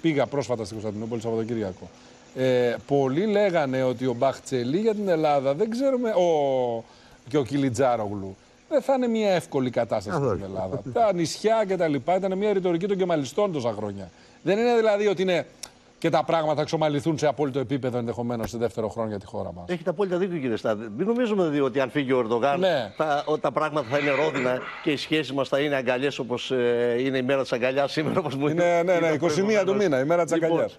πήγα πρόσφατα στην Κωνσταντινούπολη Σαββατοκύριακο. Πολλοί λέγανε ότι ο Μπαχτσελή για την Ελλάδα δεν ξέρουμε. Και ο Κιλιτζάρογλου. Δεν θα είναι μια εύκολη κατάσταση στην Ελλάδα. Τα νησιά και τα λοιπά ήταν μια ρητορική των κεμαλιστών τόσα χρόνια. Δεν είναι δηλαδή ότι είναι και τα πράγματα εξομαλυθούν σε απόλυτο επίπεδο ενδεχομένως σε δεύτερο χρόνο για τη χώρα μας. Έχετε απόλυτα δίκιο, κύριε Στάδη. Μην νομίζουμε δηλαδή ότι αν φύγει ο Ερντογάν, τα πράγματα θα είναι ρόδινα και οι σχέσεις μας θα είναι αγκαλιές όπως είναι η μέρα της αγκαλιάς σήμερα. Όπως μου ναι, 21 του μήνα, η μέρα της αγκαλιάς.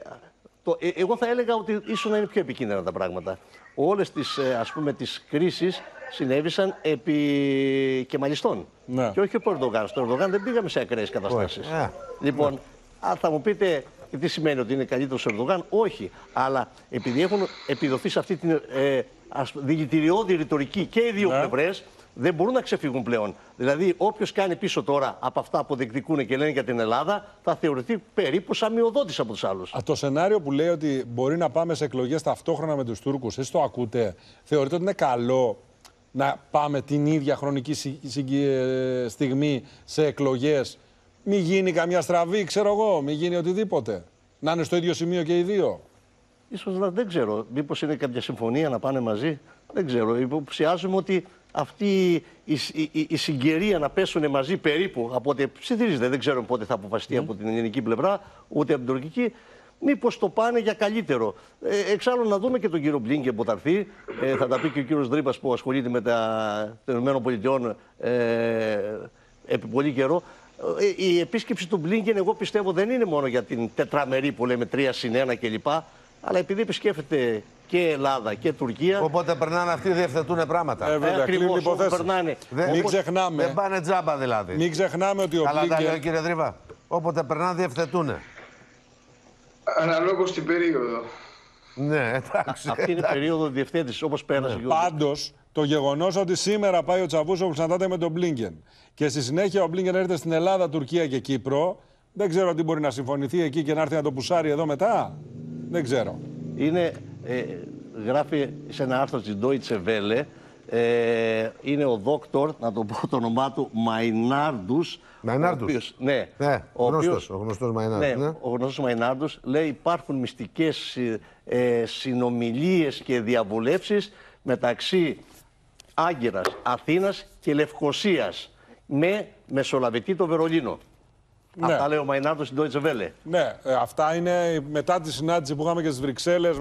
Εγώ θα έλεγα ότι ίσως να είναι πιο επικίνδυνα τα πράγματα. Όλες τις κρίσεις συνέβησαν επί κεμαλιστών. Ναι. Και όχι από Ερντογάν. Στο Ερντογάν δεν πήγαμε σε ακραίες καταστάσεις. Λοιπόν, αν θα μου πείτε τι σημαίνει ότι είναι καλύτερος ο Ερντογάν, όχι. Αλλά επειδή έχουν επιδοθεί σε αυτή την δηλητηριώδη ρητορική και οι δύο πλευρές, δεν μπορούν να ξεφύγουν πλέον. Δηλαδή, όποιος κάνει πίσω τώρα από αυτά που διεκδικούν και λένε για την Ελλάδα, θα θεωρηθεί περίπου σαν μειοδότης από τους άλλους. Το σενάριο που λέει ότι μπορεί να πάμε σε εκλογές ταυτόχρονα με τους Τούρκους, εσείς το ακούτε, θεωρείτε ότι είναι καλό να πάμε την ίδια χρονική στιγμή σε εκλογές? Μην γίνει καμιά στραβή, ξέρω εγώ, μην γίνει οτιδήποτε. Να είναι στο ίδιο σημείο και οι δύο. Ίσως δεν ξέρω. Μήπως είναι κάποια συμφωνία να πάνε μαζί. Δεν ξέρω. Υποψιάζομαι ότι αυτή η συγκαιρία να πέσουν μαζί περίπου από ό,τι ψιθυρίζεται, δεν ξέρω πότε θα αποφασιστεί από την ελληνική πλευρά, ούτε από την τουρκική, μήπως το πάνε για καλύτερο. Εξάλλου να δούμε και τον κύριο Μπλίνκεν που θα έρθει. Θα τα πει και ο κύριος Δρύπας που ασχολείται με των ΗΠΑ επί πολύ καιρό. Η επίσκεψη του Μπλίνκεν, εγώ πιστεύω, δεν είναι μόνο για την τετραμερή που λέμε 3+1 κλπ. Αλλά επειδή επισκέφτεται και Ελλάδα και Τουρκία. Οπότε περνάνε αυτοί, διευθετούν πράγματα. Ακριβώς, περνάνε. Μην ξεχνάμε. Δεν πάνε τζάμπα δηλαδή. Μην ξεχνάμε ότι ο Καλά Μπλίνκεν. τα λέω, κύριε Δρύβα. Όποτε περνάνε, διευθετούν. Αναλόγως την περίοδο. Ναι, εντάξει. Αυτή είναι η περίοδο διευθέτησης, όπως πέρασε. Πάντως, το γεγονός ότι σήμερα πάει ο Τσαβούσογλου συναντάται με τον Μπλίνκεν και στη συνέχεια ο Μπλίνκεν έρχεται στην Ελλάδα, Τουρκία και Κύπρο, δεν ξέρω τι μπορεί να συμφωνηθεί εκεί και να έρθει να το πουσάρει εδώ μετά. Δεν ξέρω. Γράφει σε ένα άρθρο της Deutsche Welle, είναι ο δόκτωρ, να το πω το όνομά του, Μαϊνάρντους. Μαϊνάρντους. Ναι, ο γνωστός Μαϊνάρντους. Ναι, ο γνωστός Μαϊνάρντους λέει υπάρχουν μυστικές συνομιλίες και διαβουλεύσεις μεταξύ Άγκυρας, Αθήνας και Λευκωσίας με μεσολαβητή το Βερολίνο. Ναι. Αυτά λέει ο Μαϊνάρντος στην Deutsche Welle. Ναι, αυτά είναι μετά τη συνάντηση που είχαμε και στις Βρυξέλλες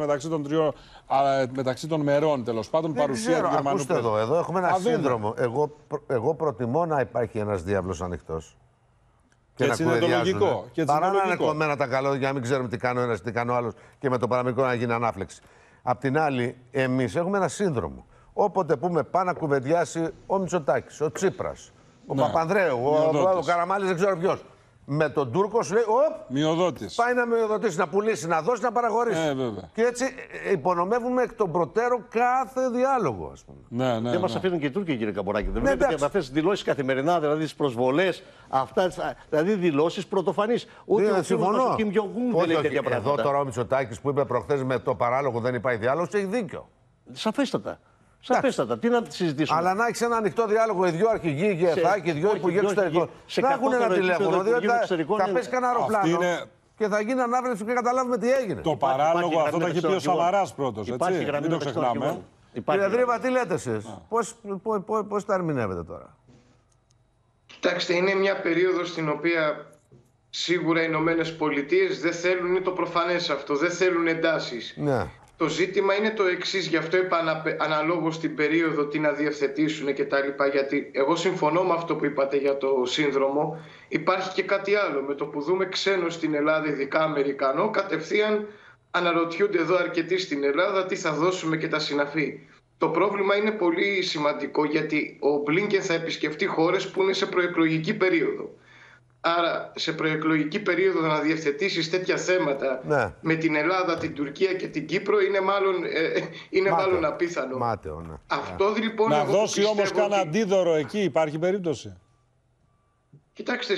μεταξύ των μερών, τέλος πάντων, παρουσία του Γερμανού. Ακούστε εδώ έχουμε ένα σύνδρομο. Εγώ προτιμώ να υπάρχει ένας διάβλος ανοιχτός. Και έτσι είναι το λογικό. Παρά να είναι κομμένα τα καλώδια, να μην ξέρουμε τι κάνει ο ένας, τι κάνει ο άλλος και με το παραμικρό να γίνει ανάφλεξη. Απ' την άλλη, εμείς έχουμε ένα σύνδρομο. Όποτε πούμε πάει να κουβεντιάσει ο Μητσοτάκης, ο Τσίπρας, ο Παπανδρέου, ο Καραμάλης, δεν ξέρω ποιος. Με τον Τούρκο σου λέει, μειοδότης. Πάει να μειοδοτήσει, να πουλήσει, να δώσει, να παραχωρήσει. Και έτσι υπονομεύουμε εκ των προτέρων κάθε διάλογο, ας πούμε. Δεν μας αφήνουν και οι Τούρκοι, κύριε Καμποράκη. Δεν βλέπετε με αυτές τις δηλώσεις καθημερινά, δηλαδή τις προσβολές, αυτά, δηλαδή δηλώσεις πρωτοφανείς. Ούτε ο συμφωνώ. Κιμ Τζονγκ-ουν δεν λέει τέτοια πράγματα. Εδώ τώρα ο Μητσοτάκης που είπε προχθές με το παράλογο δεν υπάρχει διάλογος, έχει δίκιο. Σαφέστατα. Σαφέστατα. Τι να συζητήσουμε. Αλλά να έχει ένα ανοιχτό διάλογο οι δύο αρχηγοί και οι δύο υπουργοί εξωτερικών. Να έχουν ένα τηλέφωνο, διότι θα πέσει κανένα αεροπλάνο και θα γίνει ανάβλεψη και καταλάβουμε τι έγινε. Το παράλογο αυτό το έχει πει ο Σαμαράς πρώτος. Μην το ξεχνάμε. Κύριε Δρύβα, τι λέτε εσείς, πώς τα ερμηνεύετε τώρα? Κοιτάξτε, είναι μια περίοδος στην οποία σίγουρα οι Ηνωμένες Πολιτείες δεν θέλουν το προφανές αυτό, δεν θέλουν εντάσεις. Ναι. Το ζήτημα είναι το εξής, γι' αυτό είπα αναλόγως την περίοδο τι να διευθετήσουν και τα λοιπά, γιατί εγώ συμφωνώ με αυτό που είπατε για το σύνδρομο. Υπάρχει και κάτι άλλο, με το που δούμε ξένο στην Ελλάδα, ειδικά Αμερικανό, κατευθείαν αναρωτιούνται εδώ αρκετοί στην Ελλάδα τι θα δώσουμε και τα συναφή. Το πρόβλημα είναι πολύ σημαντικό, γιατί ο Μπλίνκεν θα επισκεφτεί χώρες που είναι σε προεκλογική περίοδο. Άρα σε προεκλογική περίοδο να διευθετήσεις τέτοια θέματα με την Ελλάδα, την Τουρκία και την Κύπρο είναι μάλλον απίθανο. Μάταιο, ναι. Αυτό λοιπόν να δώσει όμως κανένα αντίδωρο εκεί, υπάρχει περίπτωση? Κοιτάξτε,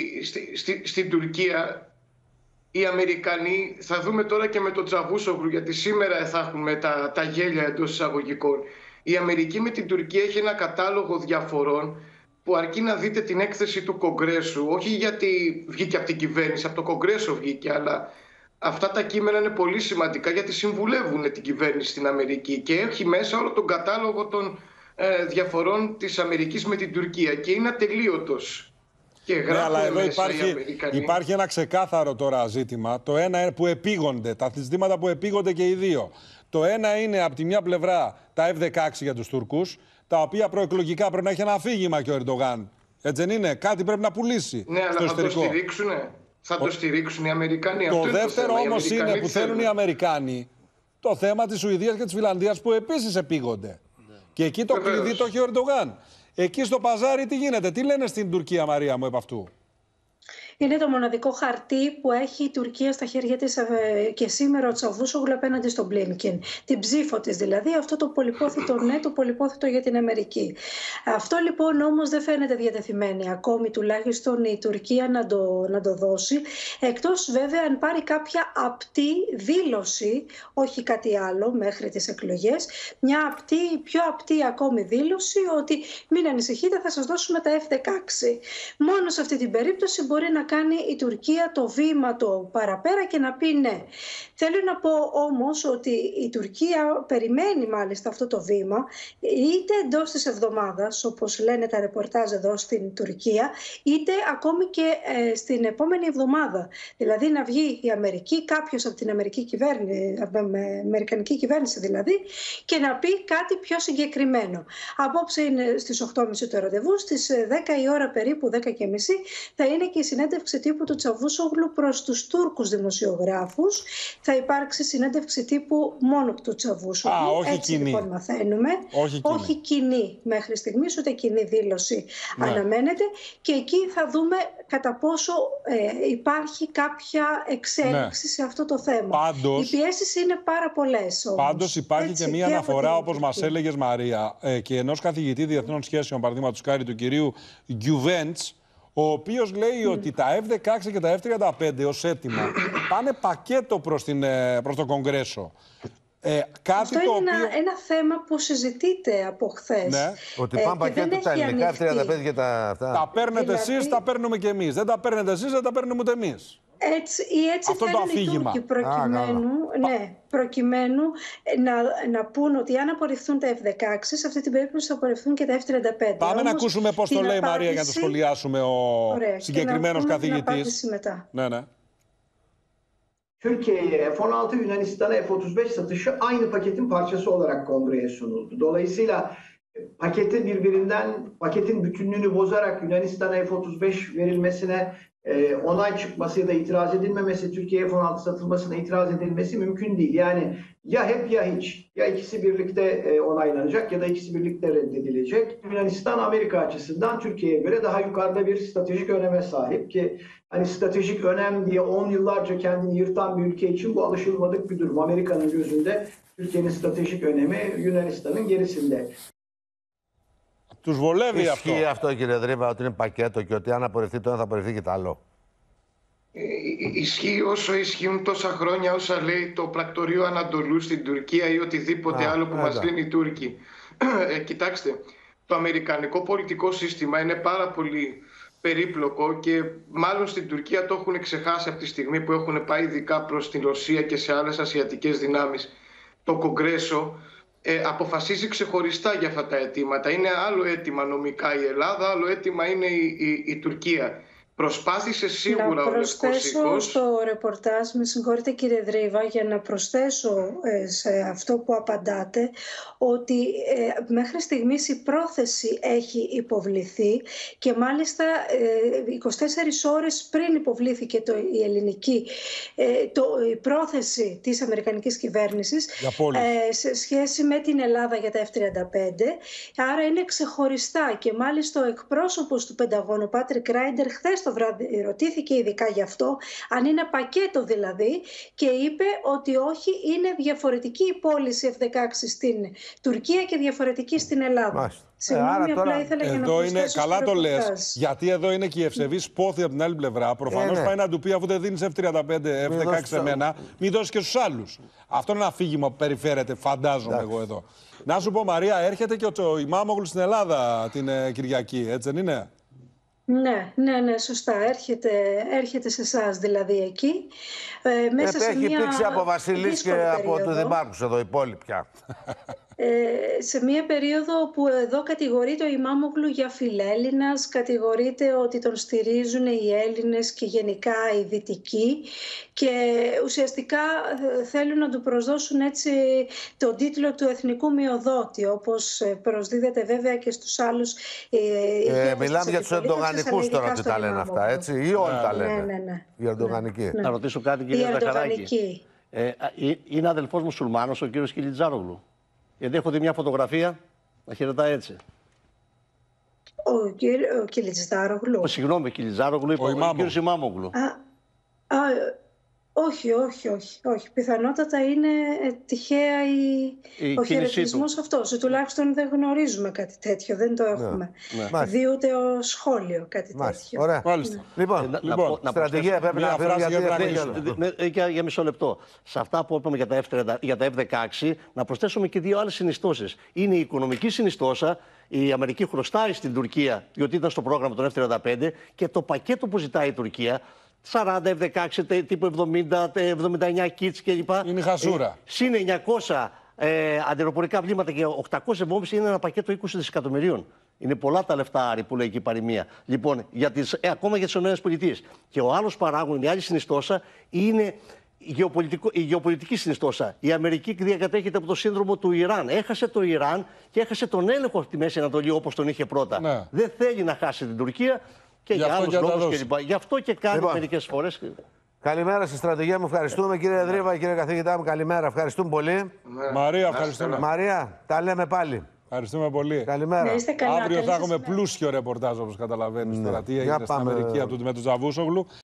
στην Τουρκία οι Αμερικανοί, θα δούμε τώρα και με τον Τσαβούσογλου, γιατί σήμερα θα έχουμε τα γέλια εντός εισαγωγικών. Η Αμερική με την Τουρκία έχει ένα κατάλογο διαφορών που αρκεί να δείτε την έκθεση του Κογκρέσου, όχι γιατί βγήκε από την κυβέρνηση, από το Κογκρέσο βγήκε, αλλά αυτά τα κείμενα είναι πολύ σημαντικά γιατί συμβουλεύουν την κυβέρνηση στην Αμερική και έχει μέσα όλο τον κατάλογο των διαφορών της Αμερικής με την Τουρκία και είναι ατελείωτος. Ναι, αλλά εδώ υπάρχει ένα ξεκάθαρο τώρα ζήτημα. Το ένα που επίγονται, τα ζητήματα που επίγονται και οι δύο. Το ένα είναι από τη μια πλευρά τα F-16 για τους Τούρκους, τα οποία προεκλογικά πρέπει να έχει ένα αφήγημα και ο Ερντογάν. Έτσι δεν είναι, κάτι πρέπει να πουλήσει. Ναι, αλλά θα το στηρίξουνε. Θα το στηρίξουν οι Αμερικανοί. Το δεύτερο όμως είναι που θέλουν οι Αμερικάνοι το θέμα της Σουηδίας και της Φινλανδίας που επίσης επίγονται. Και εκεί το κλειδί το έχει ο Ερντογάν. Εκεί στο παζάρι τι γίνεται, τι λένε στην Τουρκία, Μαρία μου, επ' αυτού? Είναι το μοναδικό χαρτί που έχει η Τουρκία στα χέρια της και σήμερα ο Τσαβούσογλου απέναντι στον Μπλίνκεν. Την ψήφο της δηλαδή, αυτό το πολυπόθητο ναι, το πολυπόθητο για την Αμερική. Αυτό λοιπόν όμως δεν φαίνεται διατεθειμένη ακόμη τουλάχιστον η Τουρκία να το δώσει. Εκτός βέβαια αν πάρει κάποια απτή δήλωση, όχι κάτι άλλο μέχρι τις εκλογές, μια απτή, πιο απτή ακόμη δήλωση ότι μην ανησυχείτε, θα σας δώσουμε τα F-16. Μόνο σε αυτή την περίπτωση μπορεί να κάνει η Τουρκία το βήμα το παραπέρα και να πει ναι. Θέλω να πω όμως ότι η Τουρκία περιμένει μάλιστα αυτό το βήμα είτε εντός της εβδομάδας, όπως λένε τα ρεπορτάζ εδώ στην Τουρκία, είτε ακόμη και στην επόμενη εβδομάδα. Δηλαδή να βγει η Αμερική, κάποιος από την αμερικανική κυβέρνηση δηλαδή, και να πει κάτι πιο συγκεκριμένο. Απόψε είναι στις 8.30 το ραντεβού, στις 10 η ώρα περίπου, 10.30, θα είναι και η συνέντευξη τύπου του Τσαβούσογλου προς τους Τούρκους δημοσιογράφους. Θα υπάρξει συνέντευξη τύπου μόνο του Τσαβούσογλου. Έτσι κοινή. Λοιπόν μαθαίνουμε. Όχι κοινή μέχρι στιγμής, ούτε κοινή δήλωση αναμένεται. Και εκεί θα δούμε κατά πόσο υπάρχει κάποια εξέλιξη σε αυτό το θέμα. Πάντως, οι πιέσεις είναι πάρα πολλές. Πάντως υπάρχει και μία αναφορά, όπως μας έλεγες Μαρία, και ενός καθηγητή διεθνών σχέσεων, παραδείγματος χάρη του κυρίου Γκιουβέντς, ο οποίος λέει ότι τα F-16 και τα F-35 ως έτοιμα πάνε πακέτο προς το Κογκρέσο. Αυτό είναι ένα θέμα που συζητείται από χθες. Ναι. Ότι πάνε πακέτο τα ελληνικά F-35 και τα αυτά. Τα παίρνετε εσείς, τα παίρνουμε και εμείς. Δεν τα παίρνετε εσείς, δεν τα παίρνουμε ούτε εμείς. Έτσι θέλουν οι Τούρκοι προκειμένου να πούν ότι αν απορριφθούν τα F-16, σε αυτή την περίπτωση θα απορριφθούν και τα F-35. Πάμε να ακούσουμε πώς το λέει η Μαρία για να το σχολιάσουμε ο συγκεκριμένος καθηγητής. Ναι. Türkiye'ye F-16, Yunanistan'a F-35 satışı aynı paketin parçası olarak kongreye sunuldu. Dolayısıyla paketin bütünlüğünü bozarak Yunanistan'a F-35 verilmesine onay çıkması ya da itiraz edilmemesi, Türkiye'ye F-16 satılmasına itiraz edilmesi mümkün değil. Yani ya hep ya hiç. Ya ikisi birlikte onaylanacak ya da ikisi birlikte reddedilecek. Yunanistan Amerika açısından Türkiye'ye göre daha yukarıda bir stratejik öneme sahip ki hani stratejik önem diye 10 yıllarca kendini yırtan bir ülke için bu alışılmadık bir durum. Amerika'nın gözünde Türkiye'nin stratejik önemi Yunanistan'ın gerisinde. Τους βολεύει αυτό. Ισχύει αυτό, κύριε Δρύβα, ότι είναι πακέτο και ότι αν απορριφθεί το ένα θα απορριφθεί και το άλλο? Ισχύει όσο ισχύουν τόσα χρόνια όσα λέει το πρακτορείο Ανατολού στην Τουρκία ή οτιδήποτε άλλο που μας λένε οι Τούρκοι. Κοιτάξτε, το αμερικανικό πολιτικό σύστημα είναι πάρα πολύ περίπλοκο και μάλλον στην Τουρκία το έχουν ξεχάσει από τη στιγμή που έχουν πάει ειδικά προς την Ρωσία και σε άλλες ασιατικές δυνάμεις. Το Κογκρέσο αποφασίζει ξεχωριστά για αυτά τα αιτήματα. Είναι άλλο αίτημα νομικά η Ελλάδα, άλλο αίτημα είναι η Τουρκία. Προσπάθησε σίγουρα να ο Λευκός Οίκος. Στο ρεπορτάζ, με συγχωρείτε κύριε Δρύβα, για να προσθέσω σε αυτό που απαντάτε, ότι μέχρι στιγμής η πρόθεση έχει υποβληθεί και μάλιστα 24 ώρες πριν υποβλήθηκε η ελληνική η πρόθεση της αμερικανικής κυβέρνησης σε σχέση με την Ελλάδα για τα F-35. Άρα είναι ξεχωριστά και μάλιστα ο εκπρόσωπος του Πενταγώνου, Πάτρικ Ράιντερ, χθες το βράδυ ρωτήθηκε ειδικά γι' αυτό, αν είναι πακέτο δηλαδή, και είπε ότι όχι, είναι διαφορετική η πώληση F-16 στην Τουρκία και διαφορετική στην Ελλάδα. Συγγνώμη, απλά ήθελα για να προσθέσω. Καλά το λες, γιατί εδώ είναι και η ευσεβής πόθη από την άλλη πλευρά. Προφανώς πάει να του πει, αφού δεν δίνεις F-35, F-16 σε μένα, μην δώσεις και στους άλλους. Αυτό είναι ένα αφήγημα που περιφέρεται, φαντάζομαι εγώ εδώ. Να σου πω, Μαρία, έρχεται και ο Ημάμογλου στην Ελλάδα την Κυριακή, έτσι δεν είναι? Ναι, σωστά. Έρχεται σε εσάς δηλαδή εκεί. Μέσα σε έχει μια πήξει από Βασιλής και από του Δημάρχους εδώ, οι πόλοι πια. Σε μια περίοδο που εδώ κατηγορείται ο Ημάμογλου για φιλέλληνας, κατηγορείται ότι τον στηρίζουν οι Έλληνες και γενικά οι Δυτικοί, και ουσιαστικά θέλουν να του προσδώσουν έτσι τον τίτλο του εθνικού μειοδότη, όπως προσδίδεται βέβαια και στους άλλους. Μιλάμε για τους ερντογανικούς τώρα ότι τα λένε αυτά, έτσι, ή όλοι τα λένε? Οι ερντογανικοί. Να ρωτήσω κάτι, κύριε Ζαχαράκη. Είναι αδελφός μουσουλμάνος ο κύριος Κιλιτζάρογλου? Γιατί έχω δει μια φωτογραφία να χαιρετάει έτσι. Ο Κιλιτζάρογλου. Συγγνώμη, Κιλιτζάρογλου, είπε ο κύριος Ημάμογλου. Όχι. Πιθανότατα είναι τυχαία ο χαιρετισμός αυτός. Τουλάχιστον δεν γνωρίζουμε κάτι τέτοιο. Δεν το έχουμε δει ούτε ο σχόλιο κάτι τέτοιο. Ωραία. Λοιπόν, στρατηγία πρέπει να φέρουμε για μισό λεπτό. Σε αυτά που είπαμε για τα F-16, να προσθέσουμε και δύο άλλες συνιστώσεις. Είναι η οικονομική συνιστώσα. Η Αμερική χρωστάει στην Τουρκία, διότι ήταν στο πρόγραμμα των F-35, και το πακέτο που ζητάει η Τουρκία, 40 F-16 τύπου 79 kits κλπ. Είναι χασούρα. Συν 900 αντιεροπορικά βλήματα και 800 βόμβες, είναι ένα πακέτο 20 δισεκατομμυρίων. Είναι πολλά τα λεφτά, Άρη, που λέει και η παροιμία. Λοιπόν, ακόμα για τις ΗΠΑ. Και ο άλλος παράγων, η άλλη συνιστώσα, είναι η γεωπολιτική συνιστώσα. Η Αμερική διακατέχεται από το σύνδρομο του Ιράν. Έχασε το Ιράν και έχασε τον έλεγχο στη Μέση Ανατολή όπως τον είχε πρώτα. Ναι. Δεν θέλει να χάσει την Τουρκία και για άλλους λόγους κλπ. Γι' αυτό και κάνει μερικές φορές. Καλημέρα στη στρατηγία μου. Ευχαριστούμε, κύριε Δρύβα, κύριε καθηγητά μου. Καλημέρα. Ευχαριστούμε πολύ. Μαρία, ευχαριστούμε. Μαρία, τα λέμε πάλι. Ευχαριστούμε πολύ. Καλημέρα. Καλά, αύριο θα έχουμε πλούσιο ρεπορτάζ, όπως καταλαβαίνεις τώρα. Τι έγινε στην Αμερική με τον Τσαβούσογλου.